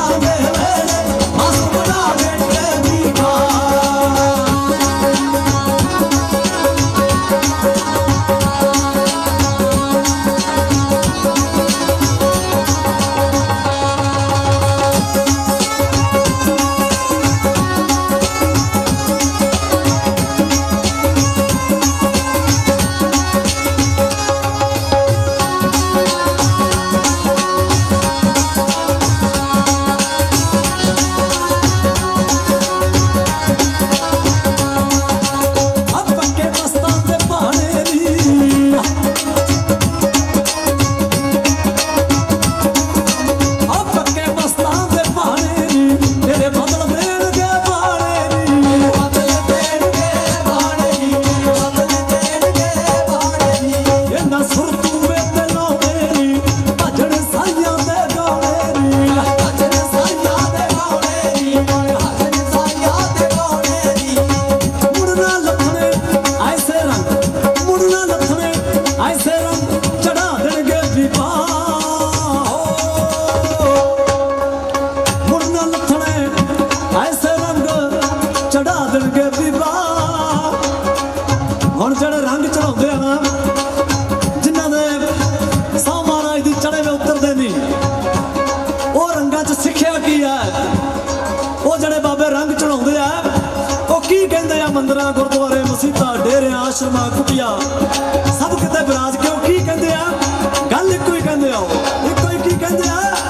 मंदिरां गुरुद्वारे मसीतां डेरियां आश्रमां कुटिया सब किते विराज क्यों की कहंदे आ गल इक्को ही कहंदे आ इक्को ही की कहंदे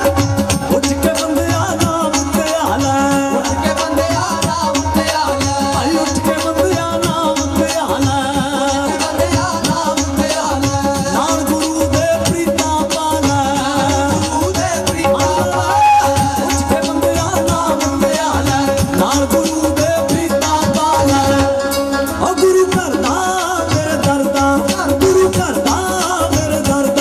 आ उठ के बंदे आ नाम ते आला उठ के बंदे आ नाम ते आला भाई उठ के बंदे आ नाम ते आला बंदे आ नाम ते आला नाल गुरु दे प्रीता पाला गुरु दे प्रीता पाला उठ के बंदे आ नाम ते आला नाल गुरु दे प्रीता पाला ओ गुरु करदा मेरे दरदा गुरु करदा मेरे दरदा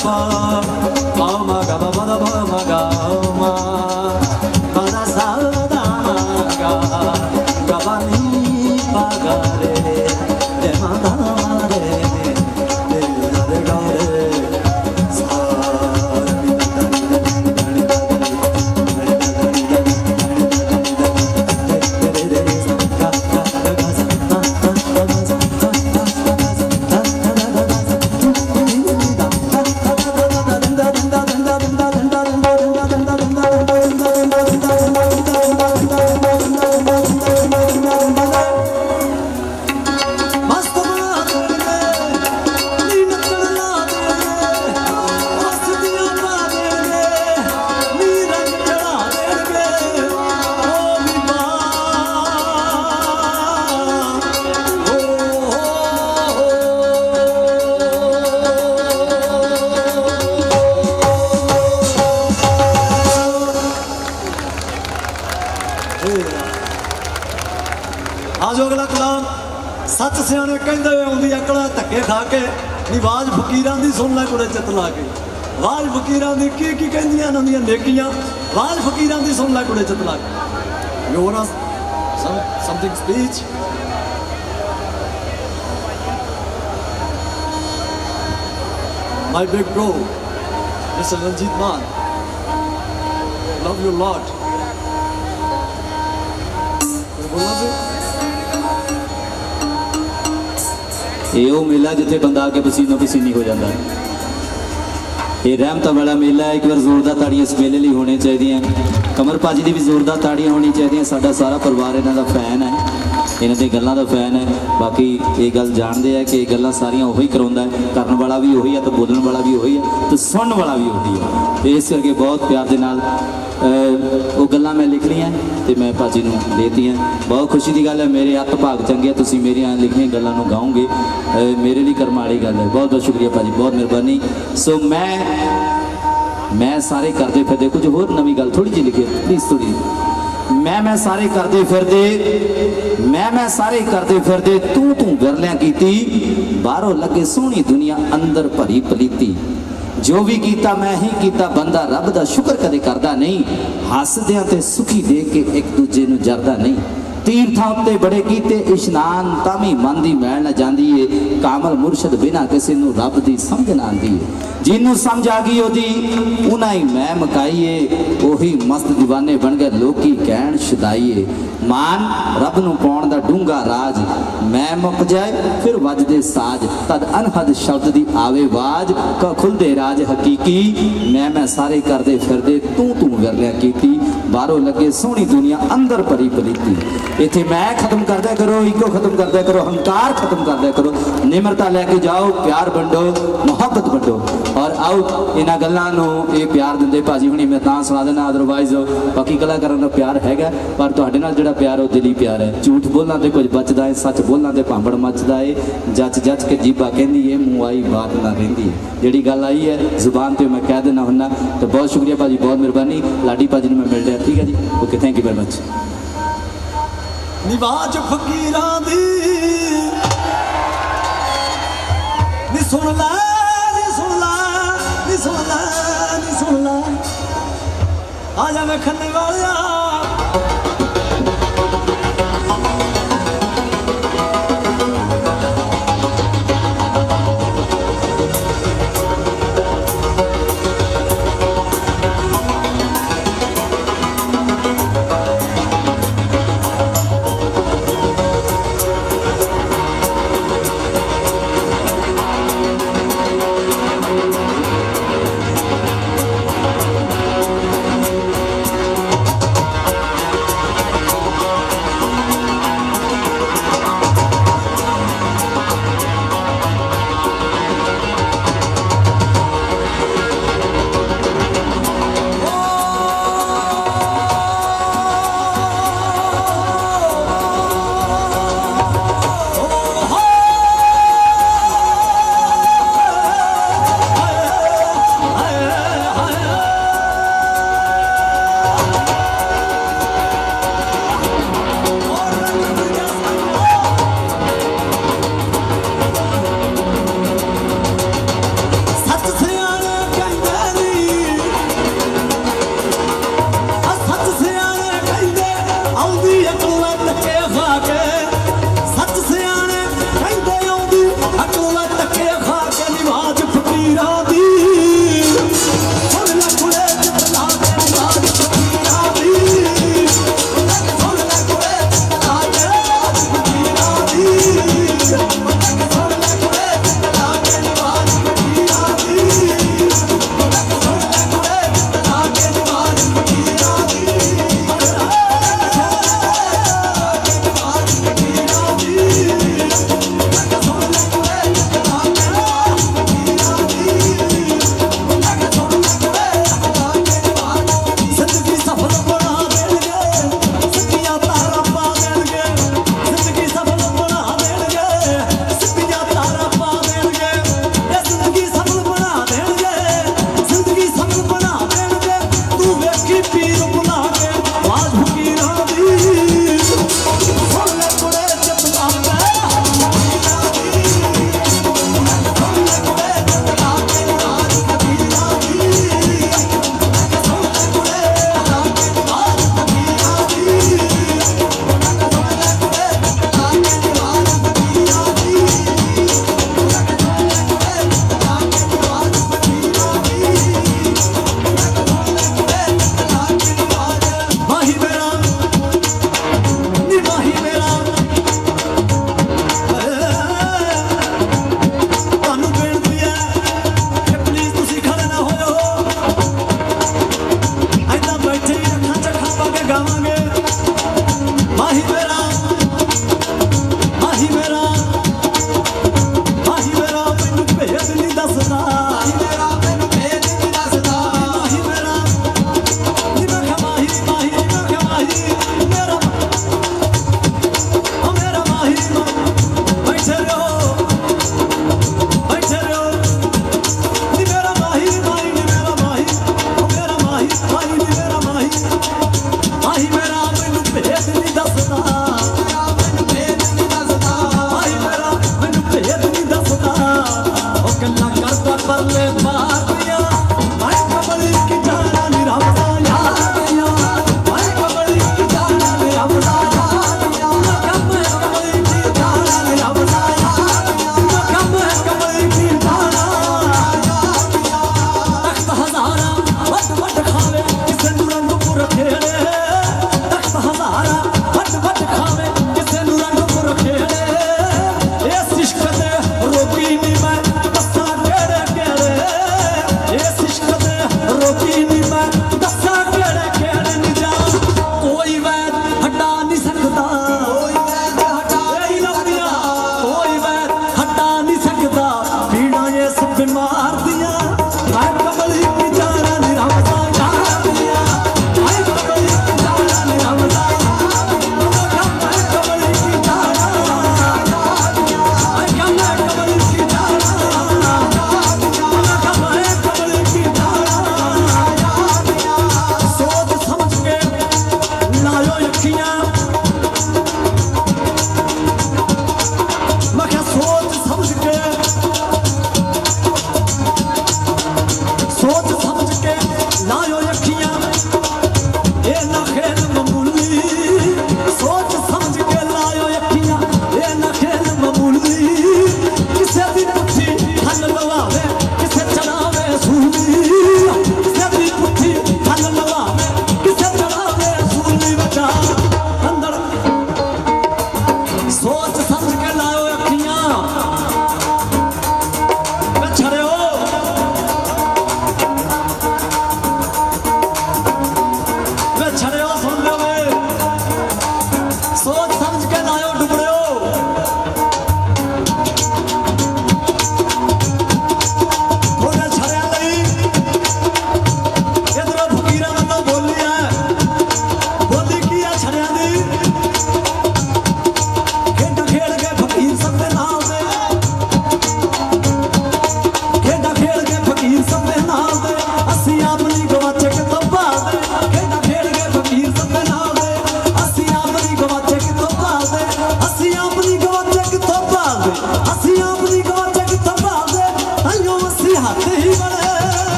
ba ba ma ga ba ba da ba ma ga ma ba da sa da ma ga ga ba ni ba ga re de ma da ma re de da re ga re sa ni da ni da ni da आजो अगला कलाम सच सियाने कहते आँदी अकल धक्के खा के आवाज फकीरां दी सुन लै कुड़े चित ला के आवाज फकीरां दी की कहंदियां इन्हां दियां नेकियां आवाज फकीरां दी सुन लै कुड़े चित ला के you want something speech my big bro mister Ranjit Maan love you lot बोलना जी ये मेला जिथे बंदा आके पसीनो पसीनी हो जाता है। ये रहमत वाला मेला है। एक बार जोरदार ताड़ियां इस मेले लिए होनी चाहिए। कमर भाजी की भी जोरदार ताड़ियां होनी चाहिए। साडा सारा परिवार इन्हां दा फैन है, इन्हां दी गल्लां दा फैन है। बाकी ये गल जानते हैं कि गल्लां सारियां उही कराउंदा है, करन वाला भी उही है, तो बोलण वाला भी उही है, तो सुनन वाला भी उही है। इस करके बहुत प्यार दे नाल वो गल्लां मैं लिख लियां ते मैं भाजी नूं देतियां। बहुत खुशी की गल है, मेरे हत्थ भाग चंगे, तुसीं मेरियां लिखियां गल्लां नूं गाओगे, मेरे लिए कर्म वाली गल है। बहुत बहुत शुक्रिया भाजी, बहुत मेहरबानी। सो मैं सारे करते फिरदे कुछ होर नवीं गल थोड़ी जी लिखी प्लीज़ थोड़ी मैं सारे करते फिरदे मैं सारे करते फिरदे तू गरलियां कीती बाहरों लगे सोहनी दुनिया अंदर भरी पलीती जो भी कीता मैं ही कीता बंदा रब दा शुक्र कदे करदा नहीं हसदियां ते सुखी देख के एक दूजे नूं जरदा नहीं तीर्थां उत्ते बड़े कीते इशनान तामी मन दी मैल न जांदी है कामल मुर्शद बिना किसी नूं रब दी समझ ना आंदी है जिन्नू समझ आ गई ओदी उन्हां ही मैं मकाई है ओही मस्त दीवाने बन गए लोकी कहण शुदाई है मान रब नूं पाउण दा डूंगा राज मैं मुक जाए फिर वजदे साज तद अनहद शब्द दी आवे वाज खुलदे राज हकीकी मैं सारे करदे फिरदे तू गरलियां कीती बाहरों लगे सोहनी दुनिया अंदर भरी पलीती इत्थे मैं खत्म कर दिया करो इको खत्म कर दिया करो हंकार खत्म कर दिया करो निमरता लैके जाओ प्यार बंडो मुहब्बत बंडो और आओ इन्हां गल्लां नूं ये प्यार दिंदे भाजी हुणी मैं तां सुणा देना अदरवाइज बाकी कलाकारां दा प्यार हैगा पर तुहाडे नाल जिहड़ा प्यार है दिली प्यार है झूठ बोलना ते कुछ बचदा है सच बोलना ते भांबड़ मचदा है जच के जीबा कहंदी है मुंह आई बात ना रहिंदी है जिहड़ी गल आई है जुबान ते मैं कह देना हुन्ना तो बहुत शुक्रिया भाजी बहुत मेहरबानी लाडी भाजी नूं मैं मिल लिया ठीक है जी okay thank you very much निवाज फकीरां दी नी सुन ला नी सुन ला नी सुन ला नी सुन ला आजा मैं खन्ने वालिया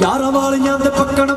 यारां वालियां ते पक्कण